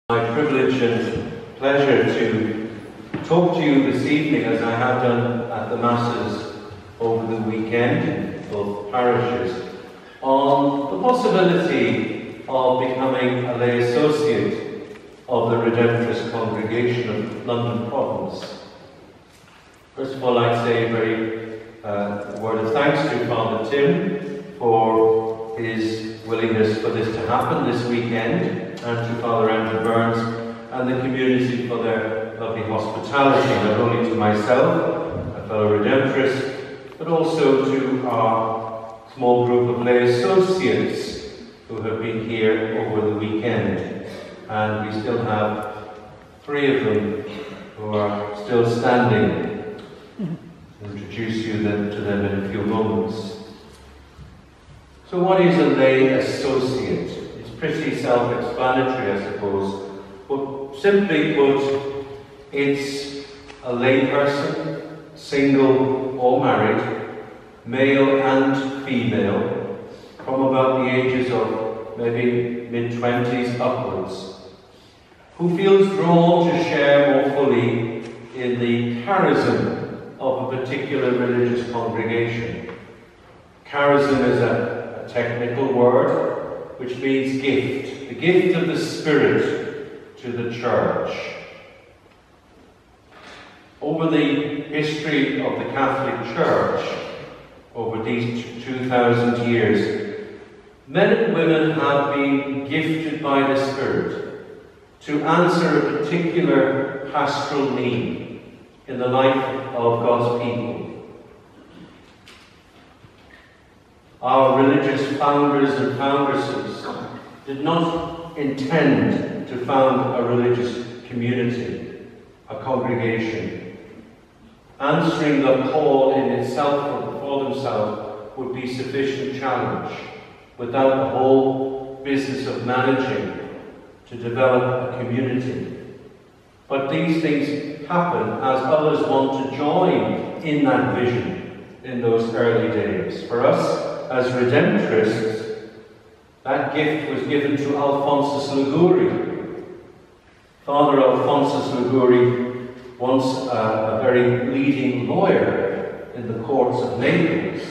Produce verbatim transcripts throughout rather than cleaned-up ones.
My privilege and pleasure to talk to you this evening, as I have done at the Masses over the weekend in both parishes, on the possibility of becoming a lay associate of the Redemptorist congregation of London Province. First of all, I'd say a very uh, word of thanks to Father Tim for his willingness for this to happen this weekend, and to Father Andrew Burns and the community for their lovely hospitality, not only to myself, a fellow Redemptorist, but also to our small group of lay associates who have been here over the weekend. And we still have three of them who are still standing. I'll introduce you then to them in a few moments. So what is a lay associate? It's pretty self-explanatory, I suppose. But simply put, it's a lay person, single or married, male and female, from about the ages of maybe mid-twenties upwards, who feels drawn to share more fully in the charism of a particular religious congregation. Charism is a technical word which means gift, the gift of the Spirit to the church. Over the history of the Catholic Church, over these two thousand years, men and women have been gifted by the Spirit to answer a particular pastoral need in the life of God's people. Our religious founders and foundresses did not intend to found a religious community, a congregation. Answering the call in itself for themselves would be sufficient challenge without the whole business of managing to develop a community. But these things happen as others want to join in that vision in those early days. For us, as Redemptorists, that gift was given to Alphonsus Liguori. Father Alphonsus Liguori, once uh, a very leading lawyer in the courts of Naples,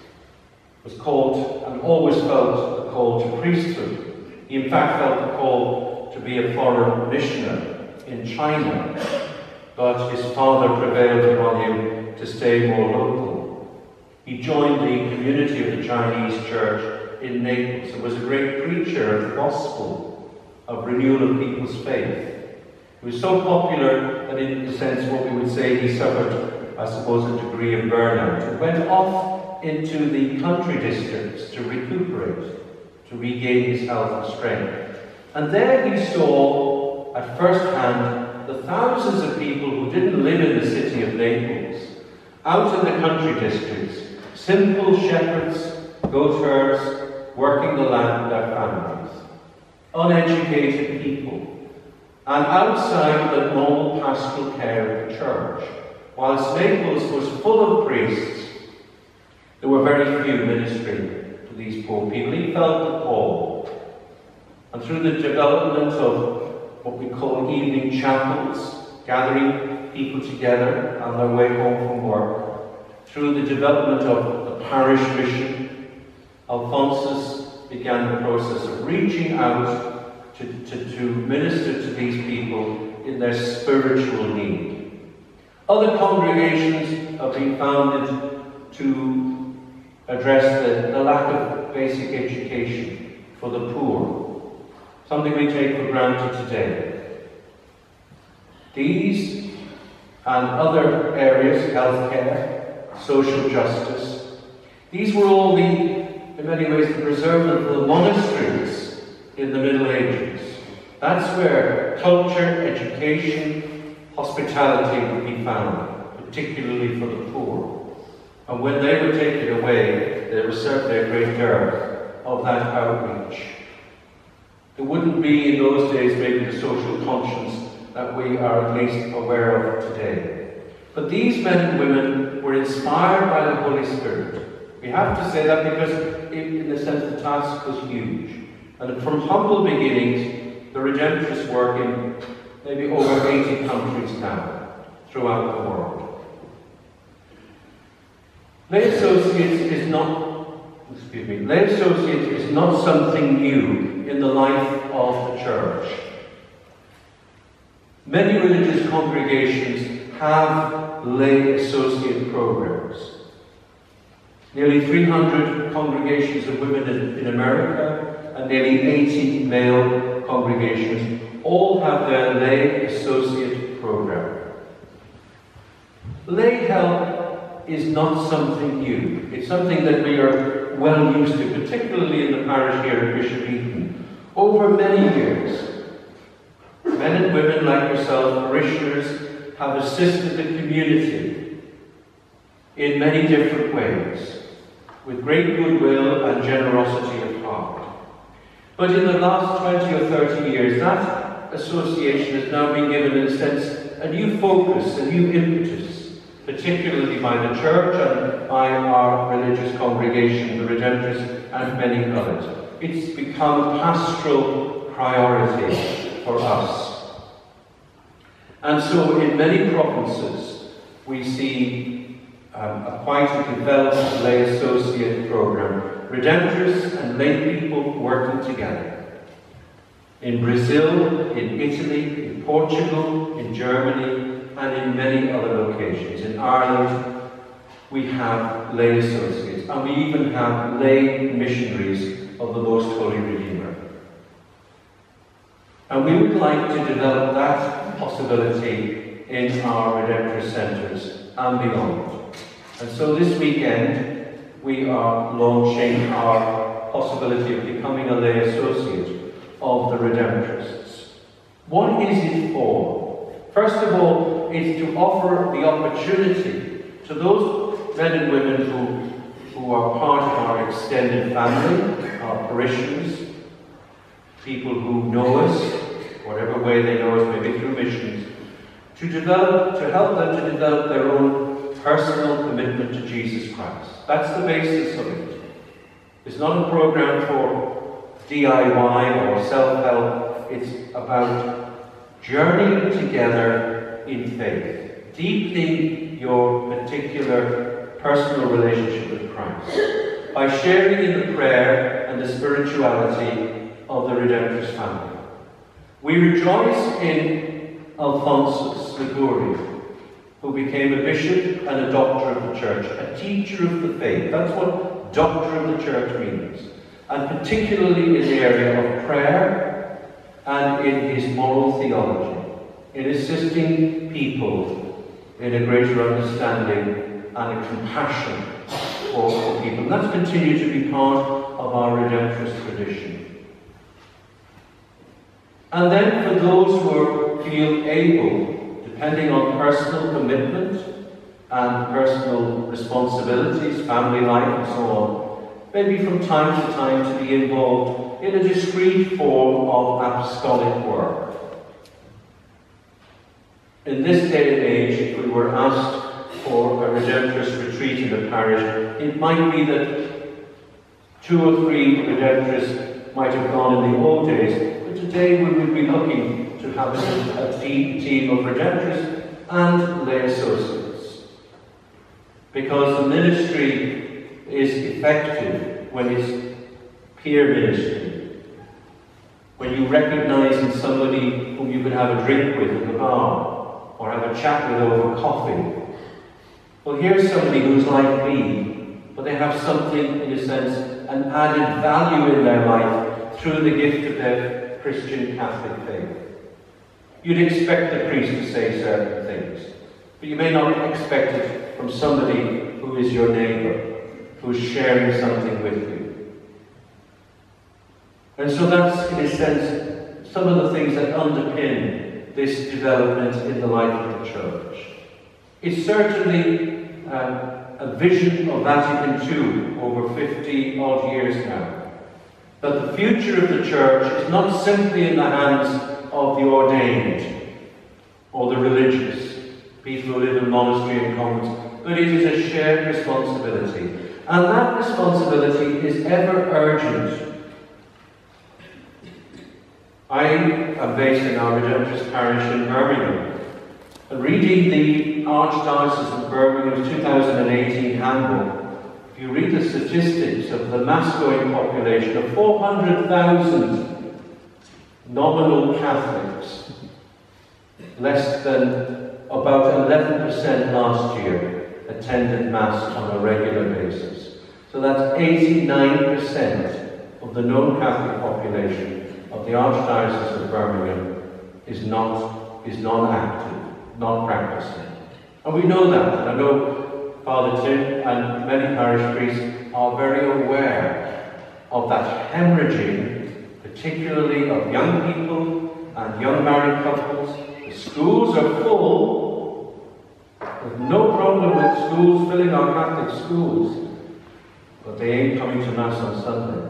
was called and always felt the call to priesthood. He in fact felt the call to be a foreign missioner in China, but his father prevailed upon him to stay more local. He joined the community of the Chinese church in Naples and was a great preacher of the gospel, of renewal of people's faith. He was so popular that in a sense what we would say he suffered, I suppose, a degree of burnout. He went off into the country districts to recuperate, to regain his health and strength. And there he saw at first hand the thousands of people who didn't live in the city of Naples, out in the country districts, simple shepherds, goatherds, working the land with their families, uneducated people, and outside the normal pastoral care of the church. Whilst Naples was full of priests, there were very few ministering to these poor people. He felt the call. And through the development of what we call evening chapels, gathering people together on their way home from work, through the development of the parish mission, Alphonsus began the process of reaching out to, to, to minister to these people in their spiritual need. Other congregations have been founded to address the, the lack of basic education for the poor, something we take for granted today. These and other areas, healthcare, social justice, these were all the, in many ways, the preservement of the monasteries in the Middle Ages. That's where culture, education, hospitality would be found, particularly for the poor. And when they were taken away, there was certainly a great dearth of that outreach. There wouldn't be in those days maybe the social conscience that we are at least aware of today. But these men and women were inspired by the Holy Spirit. We have to say that because, in a sense, the task was huge. And from humble beginnings, the Redemptorists work in maybe over eighty countries now, throughout the world. Lay Associates is not, excuse me, Lay Associates is not something new in the life of the church. Many religious congregations have lay associate programs. Nearly three hundred congregations of women in, in America and nearly eighty male congregations all have their lay associate program. Lay help is not something new. It's something that we are well used to, particularly in the parish here at Bishop Eton. Over many years, men and women like yourself, parishioners, have assisted the community in many different ways, with great goodwill and generosity of heart. But in the last twenty or thirty years, that association has now been given, in a sense, a new focus, a new impetus, particularly by the church and by our religious congregation, the Redemptorists, and many others. It's become a pastoral priority for us. And so in many provinces, we see um, a quite a developed lay associate program. Redemptorists and lay people working together. In Brazil, in Italy, in Portugal, in Germany, and in many other locations. In Ireland, we have lay associates, and we even have lay missionaries of the Most Holy Redeemer. And we would like to develop that possibility in our Redemptorist centres and beyond. And so this weekend, we are launching our possibility of becoming a lay associate of the Redemptorists. What is it for? First of all, it's to offer the opportunity to those men and women who, who are part of our extended family, our parishioners, people who know us, whatever way they know us, maybe through missions, to develop, to help them to develop their own personal commitment to Jesus Christ. That's the basis of it. It's not a program for D I Y or self-help. It's about journeying together in faith, deepening your particular personal relationship with Christ by sharing in the prayer and the spirituality of the Redemptorist family. We rejoice in Alphonsus Liguri, who became a bishop and a doctor of the church, a teacher of the faith. That's what doctor of the church means. And particularly in the area of prayer and in his moral theology, in assisting people in a greater understanding and a compassion for, for people. And that's continued to be part of our Redemptorist tradition. And then for those who feel able, depending on personal commitment and personal responsibilities, family life and so on, maybe from time to time to be involved in a discreet form of apostolic work. In this day and age, if we were asked for a Redemptorist retreat in a parish, it might be that two or three Redemptorists might have gone in the old days, but today we would be looking to have a, a team, team of Redemptorists and lay associates. Because the ministry is effective when it's peer ministry. When you recognize in somebody whom you can have a drink with in the bar, or have a chat with over coffee. Well, here's somebody who's like me, but they have something, in a sense, an added value in their life through the gift of their Christian Catholic faith. You'd expect the priest to say certain things, but you may not expect it from somebody who is your neighbour, who's sharing something with you. And so that's, in a sense, some of the things that underpin this development in the life of the church. It's certainly um, a vision of Vatican Two over fifty odd years now, that the future of the church is not simply in the hands of the ordained or the religious, people who live in monastery and convents, but it is a shared responsibility. And that responsibility is ever urgent. I am based in our Redemptorist parish in Birmingham. And reading the Archdiocese of Birmingham's two thousand eighteen handbook, if you read the statistics of the mass-going population of four hundred thousand nominal Catholics, less than about eleven percent last year attended Mass on a regular basis. So that's eighty-nine percent of the known Catholic population of the Archdiocese of Birmingham is not is non-active, non-practicing. And we know that, and I know Father Tim and many parish priests are very aware of that hemorrhaging, particularly of young people and young married couples. The schools are full. There's no problem with schools filling our Catholic schools, but they ain't coming to Mass on Sunday.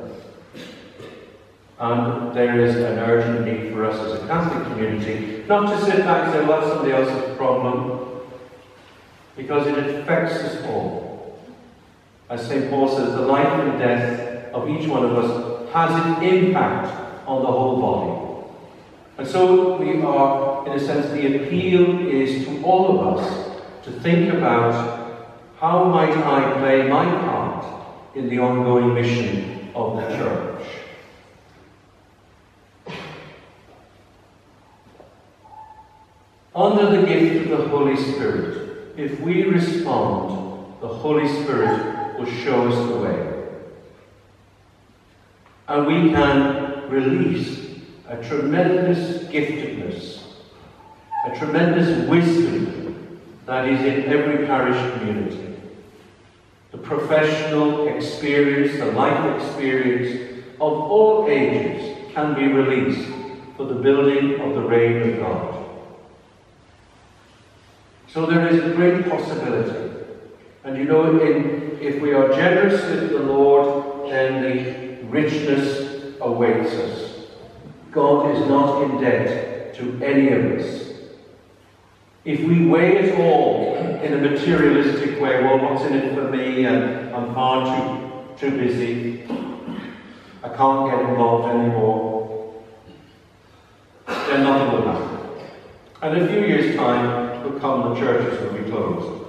And there is an urgent need for us as a Catholic community not to sit back and say, well, that's somebody else's problem, because it affects us all. As Saint Paul says, the life and death of each one of us has an impact on the whole body. And so we are, in a sense, the appeal is to all of us to think about how might I play my part in the ongoing mission of the Church. Under the gift of the Holy Spirit, if we respond, the Holy Spirit will show us the way. And we can release a tremendous giftedness, a tremendous wisdom that is in every parish community. The professional experience, the life experience of all ages can be released for the building of the reign of God. So there is a great possibility. And you know, in, if we are generous with the Lord, then the richness awaits us. God is not in debt to any of us. If we weigh it all in a materialistic way, well, what's in it for me, and I'm far too, too busy, I can't get involved anymore, then nothing will happen. And in a few years' time, will come, the churches will be closed.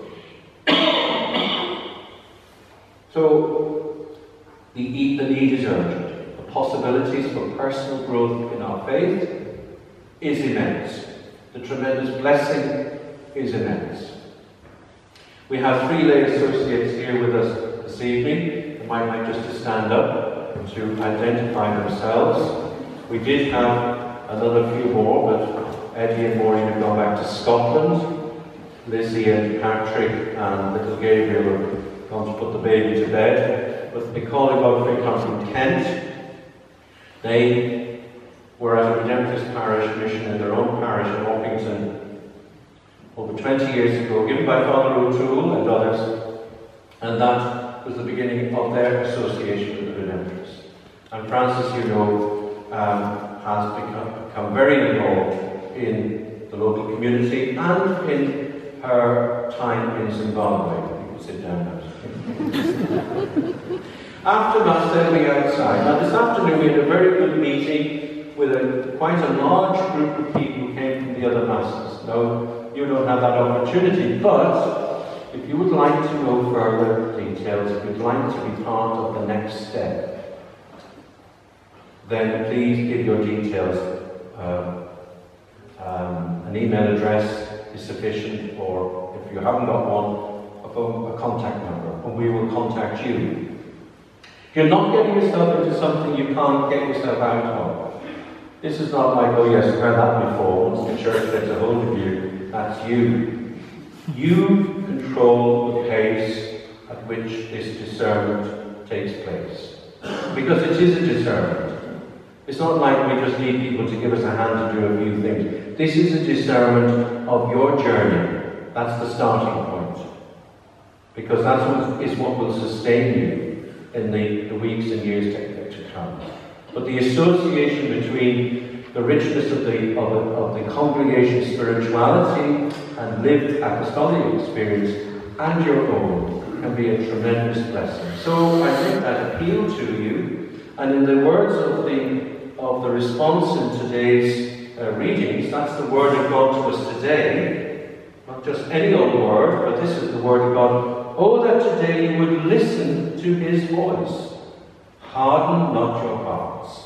So, the, the need is urgent. The possibilities for personal growth in our faith is immense. The tremendous blessing is immense. We have three lay associates here with us this evening. They might like just to stand up to identify themselves. We did have another few more, but Eddie and Maureen have gone back to Scotland. Lizzie and Patrick and little Gabriel have gone to put the baby to bed. But Nicole Godfrey come from Kent. They were at a Redemptorist parish mission in their own parish in Orpington over twenty years ago, given by Father O'Toole and others. And that was the beginning of their association with the Redemptorists. And Frances, you know, um, has become, become very involved in the local community and in her time in Zimbabwe. You can sit down now. After Mass, then we outside. Now this afternoon we had a very good meeting with a, quite a large group of people who came from the other Masses. Now, you don't have that opportunity, but if you would like to know further details, if you'd like to be part of the next step, then please give your details. Uh, um, an email address is sufficient, or if you haven't got one, a, phone, a contact number, and we will contact you. If you're not getting yourself into something you can't get yourself out of, this is not like, oh yes, I've heard that before, once the church gets a hold of you, that's you. You control the pace at which this discernment takes place. Because it is a discernment. It's not like we just need people to give us a hand to do a few things. This is a discernment of your journey. That's the starting point. Because that is what will sustain you in the, the weeks and years to, to come. But the association between the richness of the, of, the, of the congregation spirituality and lived apostolic experience and your own can be a tremendous blessing. So I make that appeal to you, and in the words of the, of the response in today's uh, readings. That's the Word of God to us today. Not just any old word, but this is the Word of God. Oh, that today you would listen to His voice. Harden not your hearts.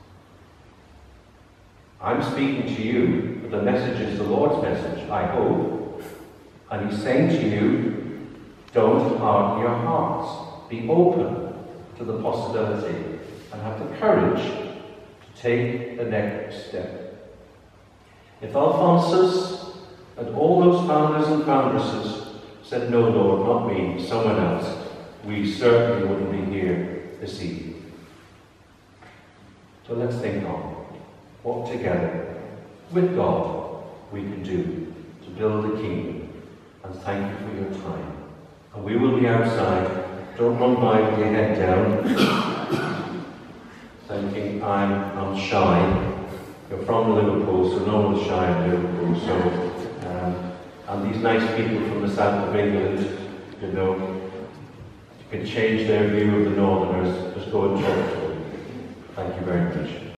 I'm speaking to you, but the message is the Lord's message, I hope. And He's saying to you, don't harden your hearts. Be open to the possibility and have the courage to take the next step. If Alphonsus and all those founders and foundresses said, no, Lord, not me, someone else, we certainly wouldn't be here this evening. So let's think on what together, with God, we can do to build the kingdom. And thank you for your time. And we will be outside. Don't run by with your head down, thinking I'm, I'm shy. You're from Liverpool, so no one's shy in Liverpool. So, um, and these nice people from the south of England, you know, you can change their view of the Northerners. Just go and talk to them. Thank you very much.